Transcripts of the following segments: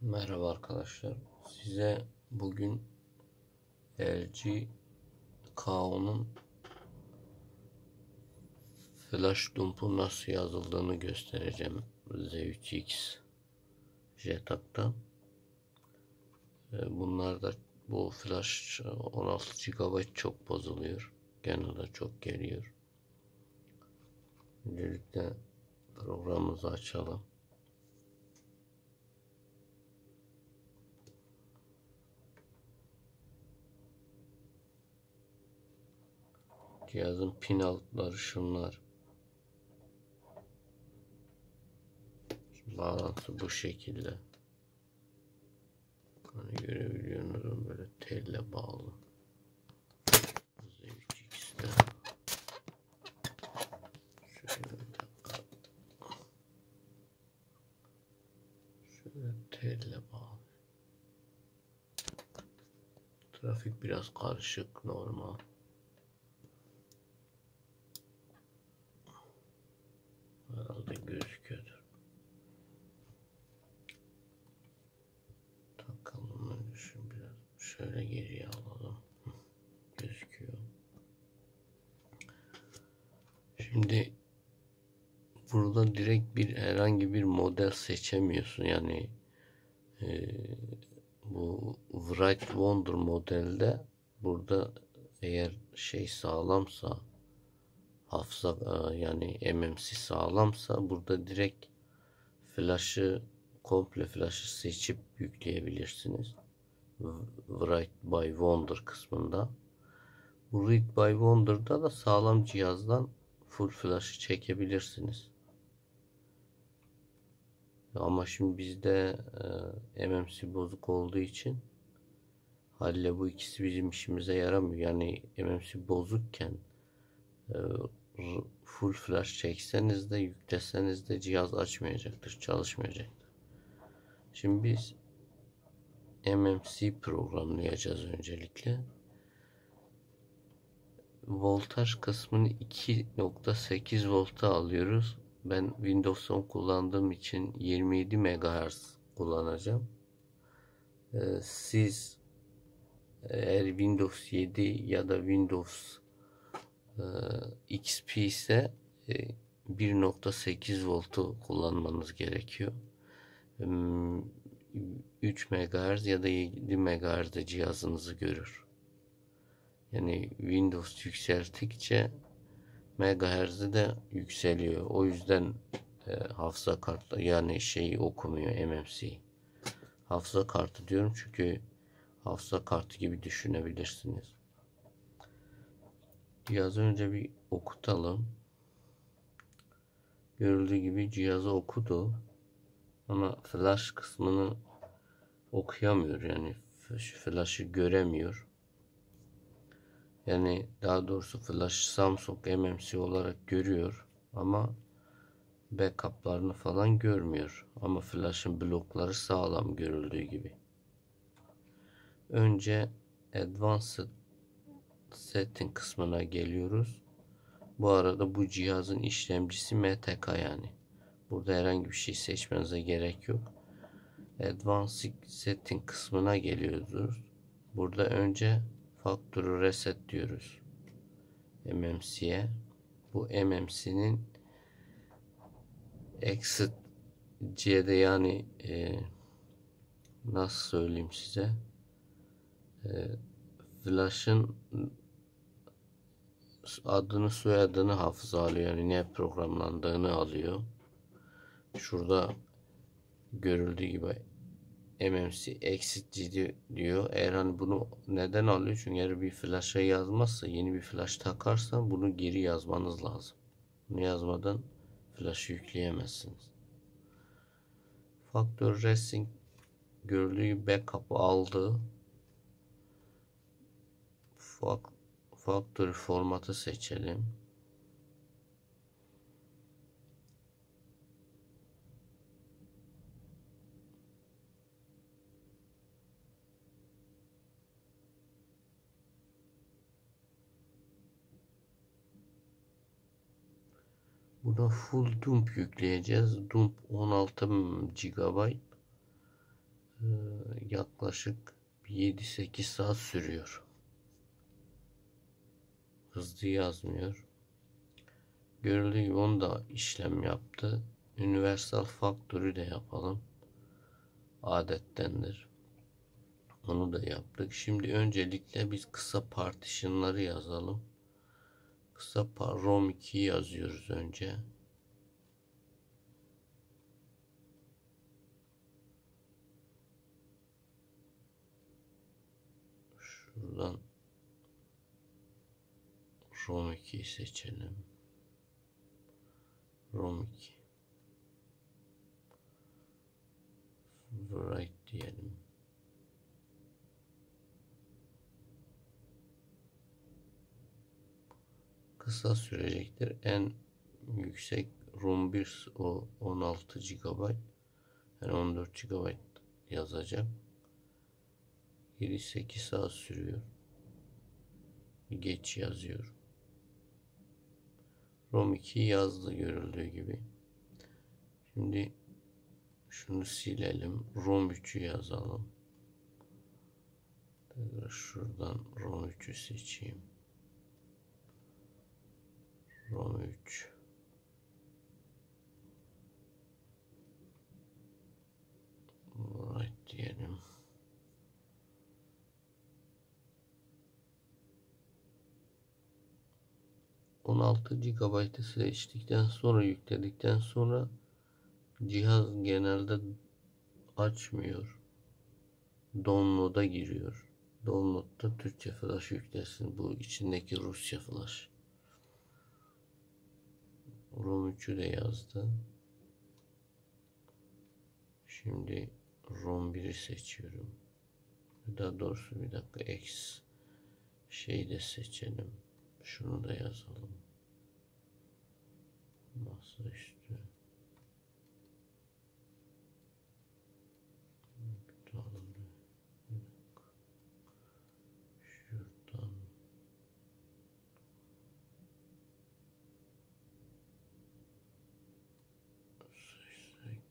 Merhaba arkadaşlar. Size bugün LG KO'nun flash dump'u nasıl yazıldığını göstereceğim. Z3X JTAG'da. Bunlarda bu flash 16 GB çok bozuluyor. Genelde çok geliyor. Öncelikle programımızı açalım. Cihazın pin altları şunlar. Bağlantısı bu şekilde. Hani görebiliyorsunuz, böyle telle bağlı. Z3X'te şöyle telle bağlı. Trafik biraz karışık, normal. Herhalde gözüküyordur. Takalım önce şunu biraz şöyle geriye alalım. Gözüküyor. Şimdi burada direkt herhangi bir model seçemiyorsun. Yani bu Wright Wonder modelde burada eğer sağlamsa, hafıza yani MMC sağlamsa burada direkt komple flash'ı seçip yükleyebilirsiniz. Write by Wonder kısmında. Bu Read by Wonder'da da sağlam cihazdan full flash'ı çekebilirsiniz. Ama şimdi bizde MMC bozuk olduğu için haliyle bu ikisi bizim işimize yaramıyor. Yani MMC bozukken e, full flash çekseniz de yükleseniz de cihaz açmayacaktır, çalışmayacaktır. Şimdi biz MMC programlayacağız öncelikle. Voltaj kısmını 2.8 volta alıyoruz. Ben Windows 10 kullandığım için 27 MHz kullanacağım. Siz eğer Windows 7 ya da Windows XP ise 1.8 voltu kullanmanız gerekiyor. 3 MHz ya da 7 MHz'de cihazınızı görür. Yani Windows yükselttikçe megahertz'i de yükseliyor. O yüzden hafıza kartı yani okumuyor MMC. Hafıza kartı diyorum çünkü hafıza kartı gibi düşünebilirsiniz. Cihazı önce bir okutalım. Görüldüğü gibi cihazı okudu. Ama flash kısmını okuyamıyor. Yani flash'ı göremiyor. Yani daha doğrusu flash Samsung MMC olarak görüyor ama backup'larını falan görmüyor. Ama flash'ın blokları sağlam görüldüğü gibi. Önce Advanced Setting kısmına geliyoruz. Bu arada bu cihazın işlemcisi MTK yani. Burada herhangi bir şey seçmenize gerek yok. Advanced Setting kısmına geliyoruz. Burada önce Factory Reset diyoruz. MMC'ye. Bu MMC'nin Exit C'de yani nasıl söyleyeyim size, flash'ın adını soyadını hafıza alıyor, yani ne programlandığını alıyor. Şurada görüldüğü gibi MMC Exit G diyor. Eğer hani bunu neden alıyor? Çünkü eğer bir flash'a yazmazsa, yeni bir flash takarsa bunu geri yazmanız lazım. Bunu yazmadan flash'ı yükleyemezsiniz. Factory Reset görüldüğü gibi backup'ı aldı. Factory formatı seçelim. Buna full dump yükleyeceğiz. Dump 16 GB. yaklaşık 7-8 saat sürüyor. Hızlı yazmıyor. Görüldüğü gibi onu da işlem yaptı. Universal Factory de yapalım. Adettendir. Onu da yaptık. Şimdi öncelikle biz kısa partitionları yazalım. Kısa ROM2 yazıyoruz önce. Şuradan ROM2'yi seçelim. ROM2 write diyelim. Kısa sürecektir. En yüksek ROM 1 o 16 GB. Yani 14 GB yazacak. 7-8 saat sürüyor. Geç yazıyor. ROM 2 yazdı görüldüğü gibi. Şimdi şunu silelim. ROM 3'ü yazalım. Tekrar şuradan ROM 3'ü seçeyim. ROM 3. Right diyelim. ...16 GB'ı seçtikten sonra, yükledikten sonra cihaz genelde açmıyor. Download'a giriyor. Download'da Türkçe flash yüklesin. Bu içindeki Rusça flash. ROM 3'ü de yazdı. Şimdi ROM 1'i seçiyorum. Daha doğrusu bir dakika X şeyi de seçelim. Şunu da yazalım. Masaüstü. Şuradan seçsek.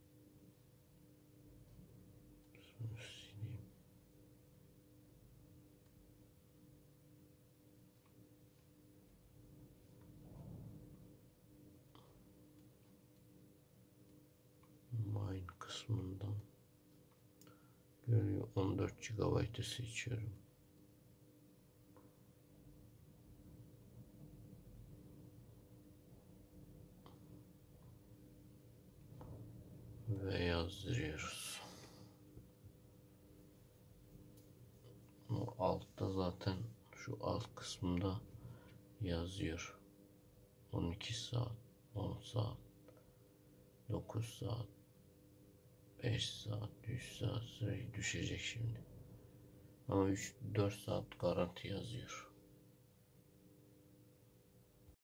Şunu sileyim. Mine kısmından görüyor 14 GB'ı seçiyorum. Ve yazdırıyoruz. O altta zaten şu alt kısmında yazıyor. 12 saat, 10 saat, 9 saat, 5 saat, 3 saat süreyi düşecek şimdi. Ama 3-4 saat garanti yazıyor.